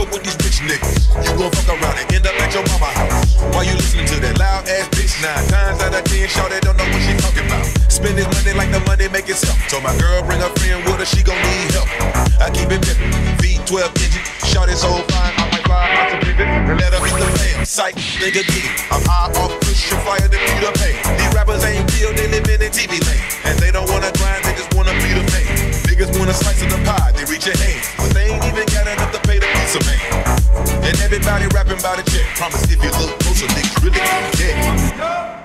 up with these bitch niggas. You gon' fuck around and end up at your mama house. While you listening to that loud ass bitch, 9 times out of 10, shorty don't know what she talking about. Spend this money like the money make itself. Told my girl bring her friend with her, she gon' need help. I keep it pimpin', V12 engine, shorty so fine, I might fly out to pivot and let her hit the fan. Psych, nigga get it. I'm high off push and fire to beat up pain. These rappers ain't real, they livin' in TV lane. And they don't wanna grind, they just wanna be the man. Niggas want a slice of the pie, they reach your hand, but they ain't even got enough to pay the pizza man. And everybody rapping about a check. Promise if you look closer, niggas really can't get.